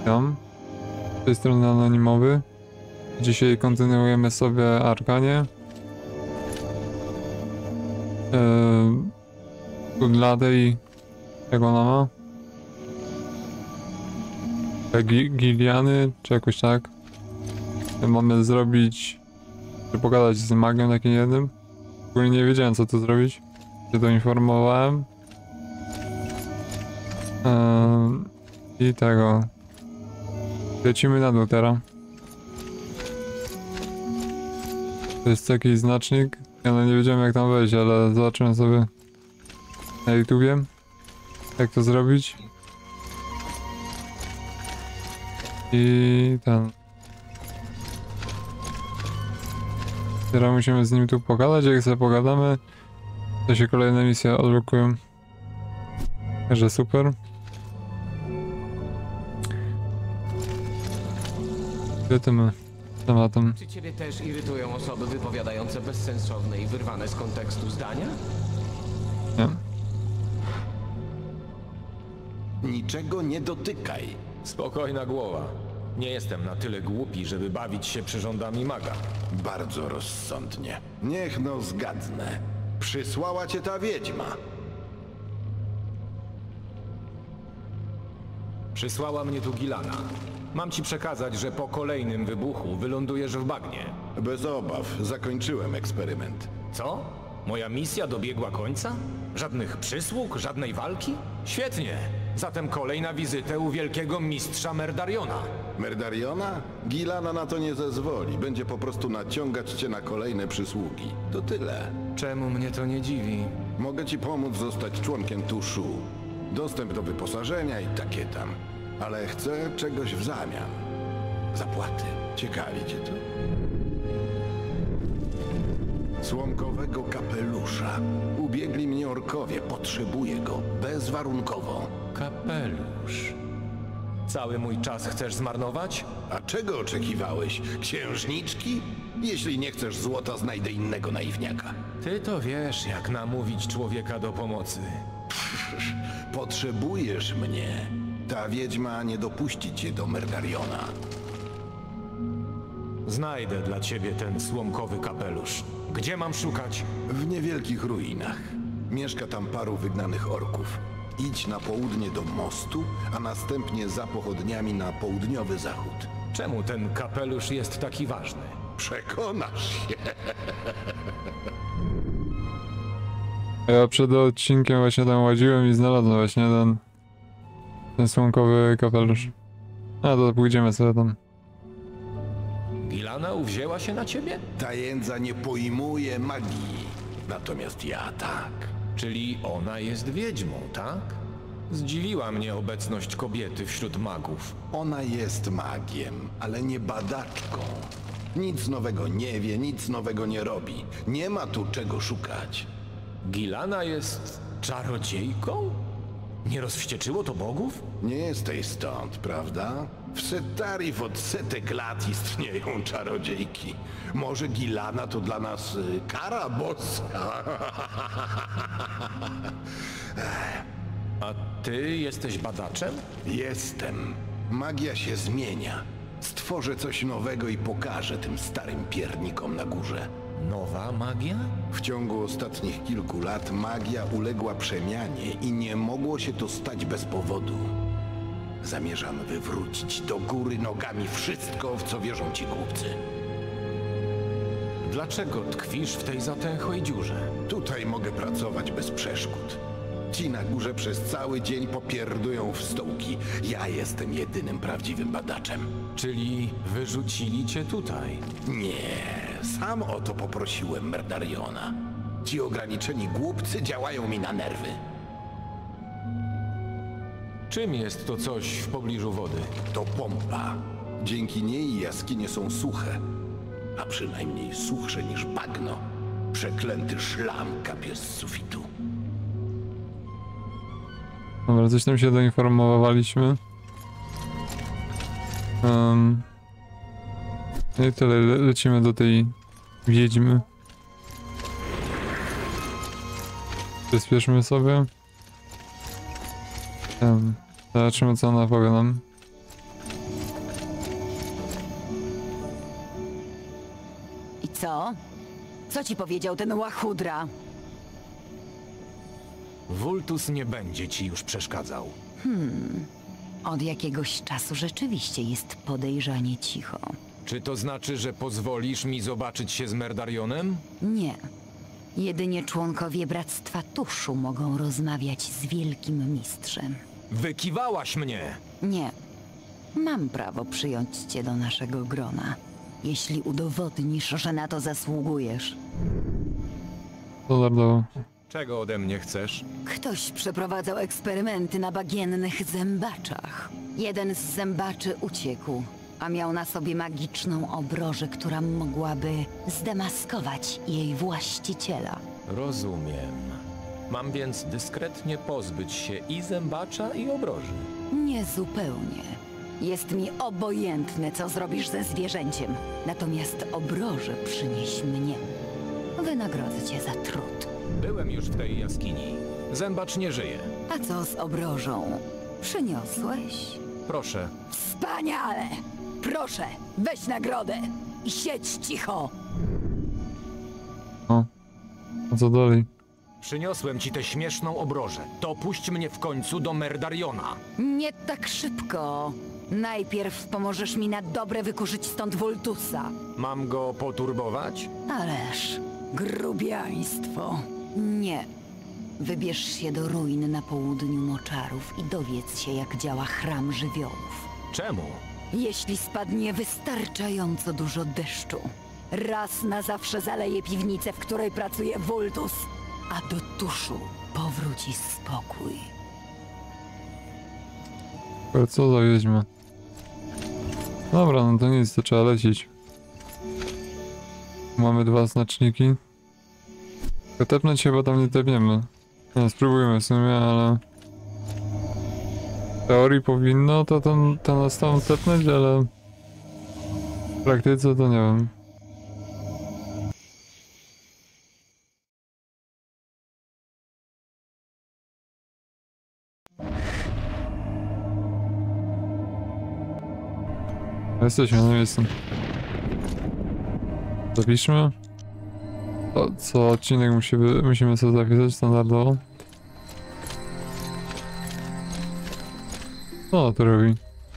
Tam. Z tej strony anonimowy. Dzisiaj kontynuujemy sobie Arkanie. Gladej, jak ona ma? Giliany, czy jakoś tak. Mamy zrobić, czy pogadać z magiem takim jednym. W ogóle nie wiedziałem, co tu zrobić. Się doinformowałem. I tego. Lecimy na dół teraz. To jest jakiś znacznik. Ja no nie wiedziałem, jak tam wejść, ale zobaczymy sobie na YouTubie, jak to zrobić. I ten. Teraz musimy z nim tu pogadać. Jak sobie pogadamy, to się kolejne misje odblokują. Także super. Lecimy tematem. Czy ciebie też irytują osoby wypowiadające bezsensowne i wyrwane z kontekstu zdania? Nie. Niczego nie dotykaj. Spokojna głowa. Nie jestem na tyle głupi, żeby bawić się przyrządami maga. Bardzo rozsądnie. Niech no zgadnę. Przysłała cię ta wiedźma. Przysłała mnie tu Gilana. Mam ci przekazać, że po kolejnym wybuchu wylądujesz w bagnie. Bez obaw, zakończyłem eksperyment. Co? Moja misja dobiegła końca? Żadnych przysług? Żadnej walki? Świetnie! Zatem kolej na wizytę u wielkiego mistrza Merdariona. Merdariona? Gilana na to nie zezwoli. Będzie po prostu naciągać cię na kolejne przysługi. To tyle. Czemu mnie to nie dziwi? Mogę ci pomóc zostać członkiem Tuszu. Dostęp do wyposażenia i takie tam. Ale chcę czegoś w zamian. Zapłaty. Ciekawi cię to? Słomkowego kapelusza. Ubiegli mnie orkowie. Potrzebuję go. Bezwarunkowo. Kapelusz. Cały mój czas chcesz zmarnować? A czego oczekiwałeś? Księżniczki? Jeśli nie chcesz złota, znajdę innego naiwniaka. Ty to wiesz, jak namówić człowieka do pomocy. Potrzebujesz mnie. Ta wiedźma nie dopuści cię do Merdariona. Znajdę dla ciebie ten słomkowy kapelusz. Gdzie mam szukać? W niewielkich ruinach. Mieszka tam paru wygnanych orków. Idź na południe do mostu, a następnie za pochodniami na południowy zachód. Czemu ten kapelusz jest taki ważny? Przekonasz się. Ja przed odcinkiem właśnie tam łaziłem i znalazłem właśnie ten słomkowy kapelusz. A to pójdziemy sobie tam. Gilana uwzięła się na ciebie? Ta jędza nie pojmuje magii. Natomiast ja tak. Czyli ona jest wiedźmą, tak? Zdziwiła mnie obecność kobiety wśród magów. Ona jest magiem, ale nie badaczką. Nic nowego nie wie, nic nowego nie robi. Nie ma tu czego szukać. Gilana jest czarodziejką? Nie rozwścieczyło to bogów? Nie jesteś stąd, prawda? W Setarif od setek lat istnieją czarodziejki. Może Gilana to dla nas kara boska? A ty jesteś badaczem? Jestem. Magia się zmienia. Stworzę coś nowego i pokażę tym starym piernikom na górze. Nowa magia? W ciągu ostatnich kilku lat magia uległa przemianie i nie mogło się to stać bez powodu. Zamierzam wywrócić do góry nogami wszystko, w co wierzą ci głupcy. Dlaczego tkwisz w tej zatęchłej dziurze? Tutaj mogę pracować bez przeszkód. Ci na górze przez cały dzień popierdują w stołki. Ja jestem jedynym prawdziwym badaczem. Czyli wyrzucili cię tutaj? Nie, sam o to poprosiłem Merdariona. Ci ograniczeni głupcy działają mi na nerwy. Czym jest to coś w pobliżu wody? To pompa. Dzięki niej jaskinie są suche. A przynajmniej suchsze niż bagno. Przeklęty szlam kapie z sufitu. Dobra, coś tam się doinformowaliśmy. I tyle, lecimy do tej wiedźmy. Przyspieszmy sobie. Zobaczymy, co ona powie nam. Co? Co ci powiedział ten łachudra? Vultus nie będzie ci już przeszkadzał. Od jakiegoś czasu rzeczywiście jest podejrzanie cicho. Czy to znaczy, że pozwolisz mi zobaczyć się z Merdarionem? Nie. Jedynie członkowie Bractwa Tuszu mogą rozmawiać z Wielkim Mistrzem. Wykiwałaś mnie! Nie. Mam prawo przyjąć cię do naszego grona, jeśli udowodnisz, że na to zasługujesz. Standardowo. Czego ode mnie chcesz? Ktoś przeprowadzał eksperymenty na bagiennych zębaczach. Jeden z zębaczy uciekł, a miał na sobie magiczną obrożę, która mogłaby zdemaskować jej właściciela. Rozumiem. Mam więc dyskretnie pozbyć się i zębacza, i obroży. Nie zupełnie. Jest mi obojętne, co zrobisz ze zwierzęciem. Natomiast obrożę przynieś mnie. Wynagrodzę cię za trud. Byłem już w tej jaskini. Zębacz nie żyje. A co z obrożą? Przyniosłeś? Proszę. Wspaniale! Proszę, weź nagrodę i siedź cicho! O. A co dalej? Przyniosłem ci tę śmieszną obrożę. Dopuść mnie w końcu do Merdariona. Nie tak szybko. Najpierw pomożesz mi na dobre wykurzyć stąd Vultusa. Mam go poturbować? Ależ, grubiaństwo. Nie. Wybierz się do ruin na południu moczarów i dowiedz się, jak działa chram żywiołów. Czemu? Jeśli spadnie wystarczająco dużo deszczu, raz na zawsze zaleje piwnicę, w której pracuje Vultus, a do Tuszu powróci spokój. Ale co za wiedźma? Dobra, no to nic, to trzeba lecieć. Mamy 2 znaczniki. Tylko tepnąć chyba tam nie tepniemy. Nie, spróbujmy w sumie, ale... W teorii powinno to nas tam tepnąć, ale... W praktyce to nie wiem. Jesteśmy na miejscu. Zapiszmy. Co odcinek musimy sobie zapisać standardowo. Co to robi?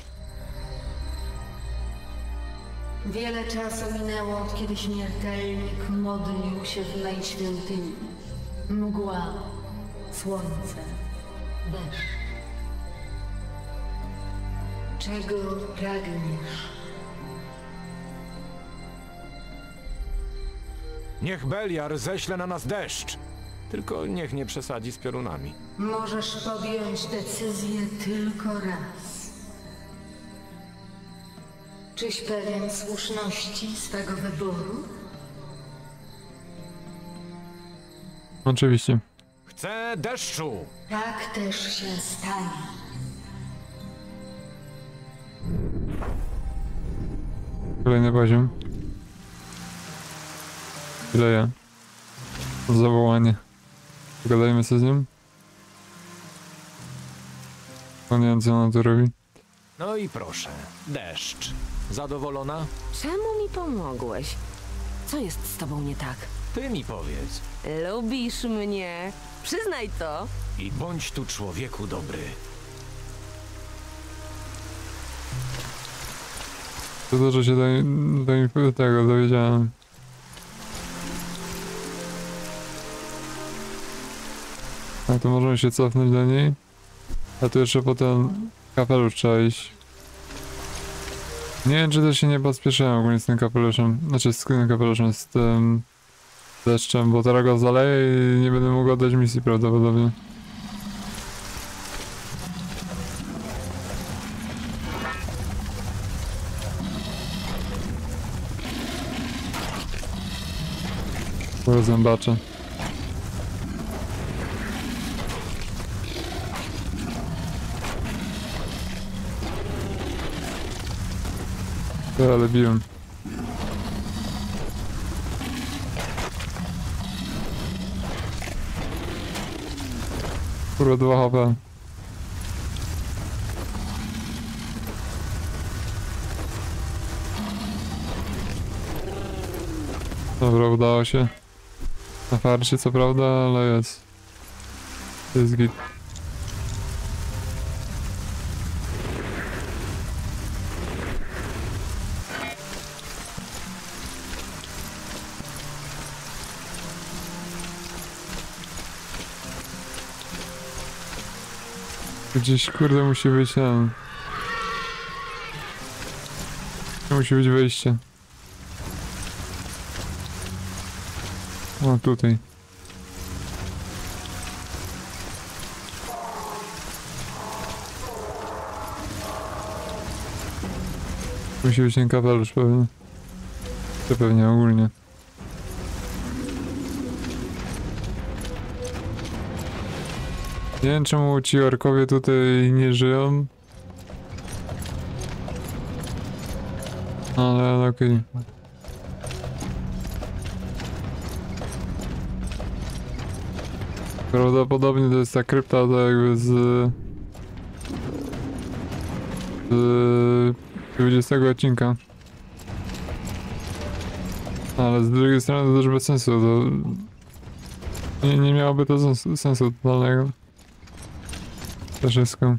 Wiele czasu minęło, od kiedy śmiertelnik modlił się w mej świątyni. Mgła, słońce, deszcz. Czego pragniesz? Niech Beliar ześle na nas deszcz. Tylko niech nie przesadzi z piorunami. Możesz podjąć decyzję tylko raz. Czyś pewien słuszności swego wyboru? Oczywiście. Chcę deszczu! Tak też się stanie. Kolejny poziom. Leja. Zawołanie. Pogadajmy sobie z nim. No nie wiem, co ona tu robi. No i proszę, deszcz. Zadowolona? Czemu mi pomogłeś? Co jest z tobą nie tak? Ty mi powiedz. Lubisz mnie? Przyznaj to. I bądź tu człowieku dobry. To dużo się do tego dowiedziałem. A to możemy się cofnąć do niej. A tu jeszcze potem kapelusz trzeba iść. Nie wiem, czy też się nie pospieszyłem ogólnie z tym kapeluszem. Znaczy z tym kapeluszem, z tym deszczem, bo teraz go zaleję i nie będę mógł oddać misji prawdopodobnie. Zębacze. Ale biłem. Kurwa, 2 HP. Dobra, udało się. Na farcie co prawda, ale jest. To jest git. Gdzieś kurde musi być ten. Musi być wejście. O, tutaj. Musi być ten kapelusz pewnie. To pewnie ogólnie. Nie wiem czemu ci orkowie tutaj nie żyją. Ale okej. Prawdopodobnie to jest ta krypta to jakby z 20 odcinka. Ale z drugiej strony to też bez sensu, to nie miałoby to sensu totalnego. To wszystko.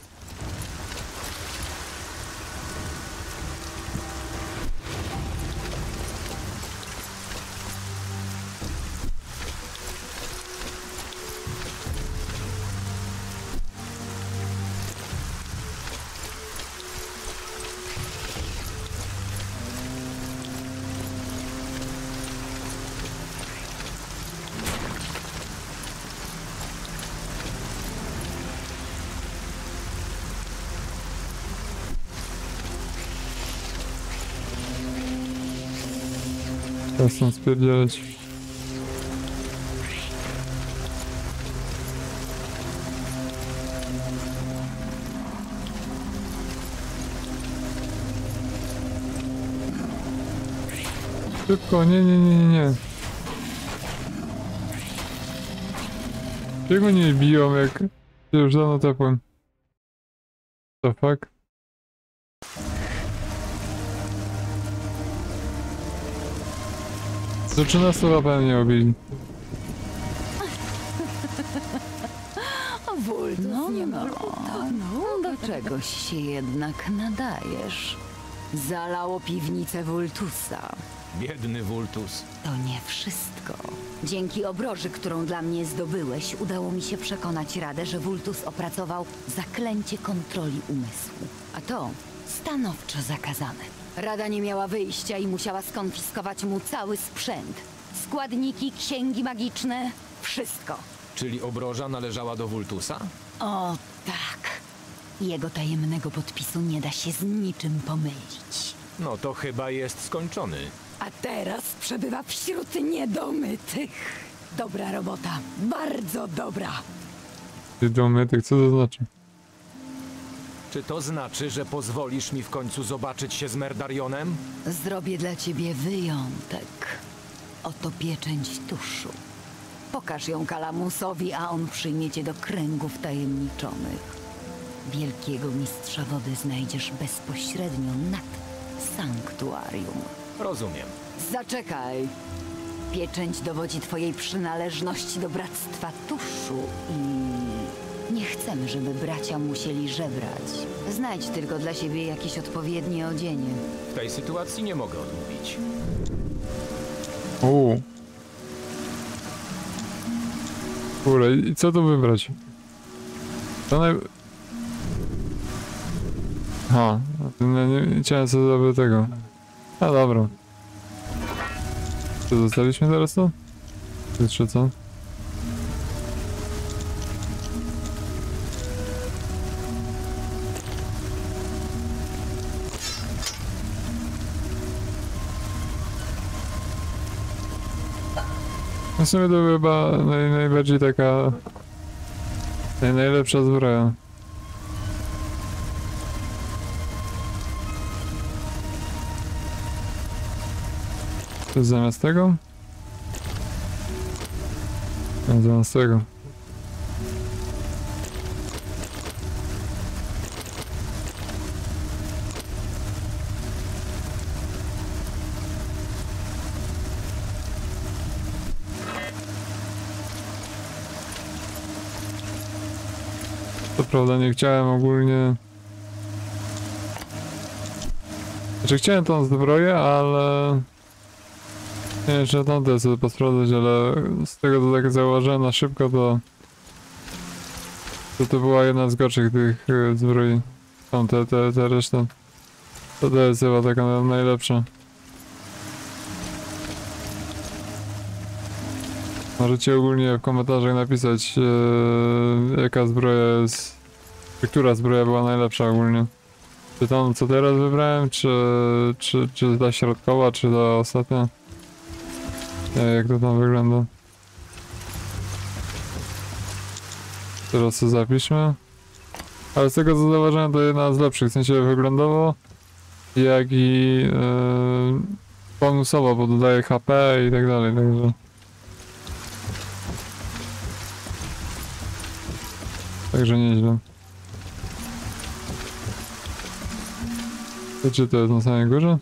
Teraz tam spierdzielać. Szybko, nie. Czego nie biją jak się już dawno tepłem? The fuck? Do 13 lat nie obili. Do czegoś się jednak nadajesz. Zalało piwnicę Vultusa. Biedny Vultus. To nie wszystko. Dzięki obroży, którą dla mnie zdobyłeś, udało mi się przekonać Radę, że Vultus opracował zaklęcie kontroli umysłu. A to stanowczo zakazane. Rada nie miała wyjścia i musiała skonfiskować mu cały sprzęt. Składniki, księgi magiczne, wszystko. Czyli obroża należała do Vultusa? O tak. Jego tajemnego podpisu nie da się z niczym pomylić. No to chyba jest skończony. A teraz przebywa wśród niedomytych. Dobra robota, bardzo dobra. Ty domytek, co to znaczy? Czy to znaczy, że pozwolisz mi w końcu zobaczyć się z Merdarionem? Zrobię dla ciebie wyjątek. Oto pieczęć tuszu. Pokaż ją Kalamusowi, a on przyjmie cię do kręgów tajemniczonych. Wielkiego mistrza wody znajdziesz bezpośrednio nad sanktuarium. Rozumiem. Zaczekaj. Pieczęć dowodzi twojej przynależności do Bractwa Tuszu i nie chcemy, żeby bracia musieli żebrać. Znajdź tylko dla siebie jakieś odpowiednie odzienie. W tej sytuacji nie mogę odmówić. Kurde, i co tu wybrać? To nie chciałem sobie zrobić tego. A dobra. Co, zostaliśmy teraz to? Czy co? W sumie to chyba najbardziej taka... najlepsza zbroja. To jest zamiast tego? A zamiast tego. prawda nie chciałem ogólnie... Znaczy chciałem tą zbroję, ale... Nie wiem, czy tamte sobie posprawdzać, ale z tego co tak zauważyłem na szybko, to była jedna z gorszych tych zbroi. Są te reszta. To jest chyba taka najlepsza. Możecie ogólnie w komentarzach napisać jaka zbroja jest... Która zbroja była najlepsza ogólnie. Czy tą co teraz wybrałem, czy ta środkowa, czy ta ostatnia? Nie wiem jak to tam wygląda. Teraz to zapiszmy. Ale z tego co zauważyłem to jedna z lepszych, w sensie wyglądowo, jak i bonusowo, bo dodaje HP i tak dalej, także... Także nieźle. To czy to jest na samej górze?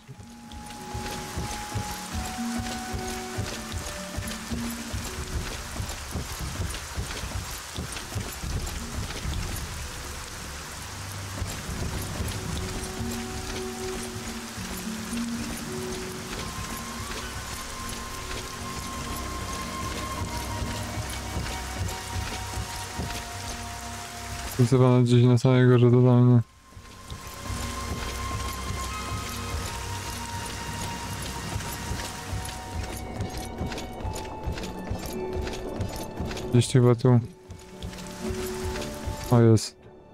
To jest chyba gdzieś na samej górze totalnie. Gdzieś chyba tu. O jest.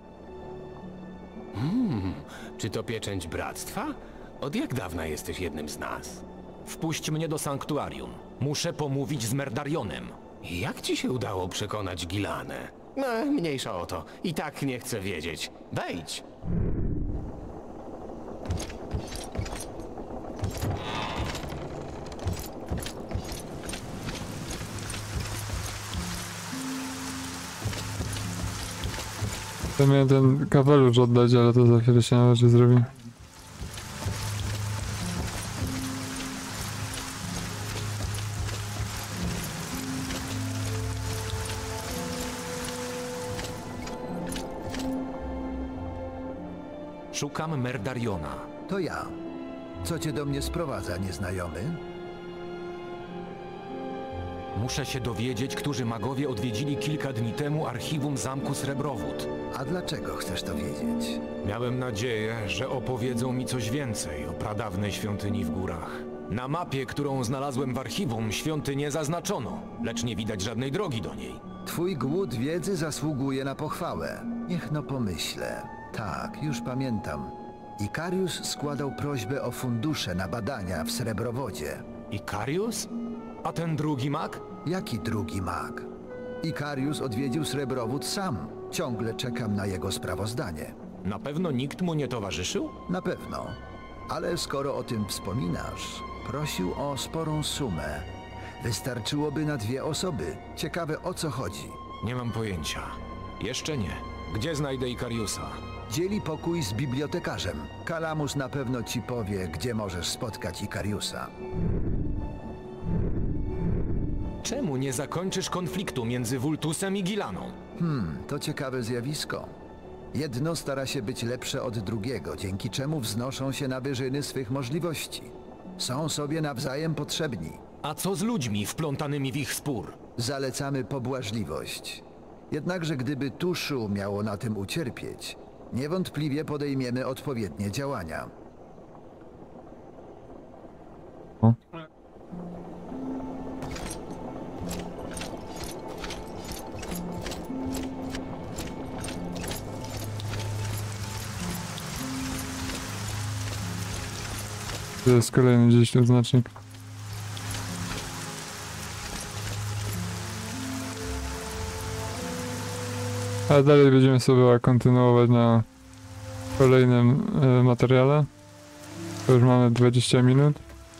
Czy to pieczęć bractwa? Od jak dawna jesteś jednym z nas? Wpuść mnie do sanktuarium. Muszę pomówić z Merdarionem. Jak ci się udało przekonać Gilanę? No, mniejsza o to. I tak nie chcę wiedzieć. Wejdź! To miałem ten kapelusz oddać, ale to za chwilę się nawet zrobi. Szukam Merdariona. To ja. Co cię do mnie sprowadza, nieznajomy? Muszę się dowiedzieć, którzy magowie odwiedzili kilka dni temu archiwum zamku Srebrowód. A dlaczego chcesz to wiedzieć? Miałem nadzieję, że opowiedzą mi coś więcej o pradawnej świątyni w górach. Na mapie, którą znalazłem w archiwum, świątynię zaznaczono, lecz nie widać żadnej drogi do niej. Twój głód wiedzy zasługuje na pochwałę. Niech no pomyślę. Tak, już pamiętam. Ikarius składał prośbę o fundusze na badania w Srebrowodzie. Ikarius? A ten drugi mag? Jaki drugi mag? Ikarius odwiedził Srebrowód sam. Ciągle czekam na jego sprawozdanie. Na pewno nikt mu nie towarzyszył? Na pewno. Ale skoro o tym wspominasz, prosił o sporą sumę. Wystarczyłoby na 2 osoby. Ciekawe o co chodzi. Nie mam pojęcia. Jeszcze nie. Gdzie znajdę Ikariusa? Dzieli pokój z bibliotekarzem. Kalamus na pewno ci powie, gdzie możesz spotkać Ikariusa. Czemu nie zakończysz konfliktu między Vultusem i Gilaną? To ciekawe zjawisko. Jedno stara się być lepsze od drugiego, dzięki czemu wznoszą się na wyżyny swych możliwości. Są sobie nawzajem potrzebni. A co z ludźmi wplątanymi w ich spór? Zalecamy pobłażliwość. Jednakże gdyby Tuszu miało na tym ucierpieć, niewątpliwie podejmiemy odpowiednie działania. O. To jest kolejny gdzieś tu znacznik. A dalej będziemy sobie kontynuować na kolejnym materiale. To już mamy 20 minut.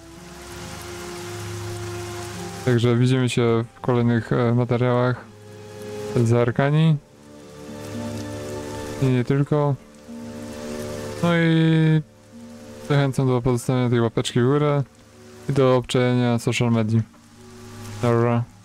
Także widzimy się w kolejnych materiałach z Arkanii. I nie tylko. No i zachęcam do pozostawienia tej łapeczki w górę i do obczajenia social media. Dobra.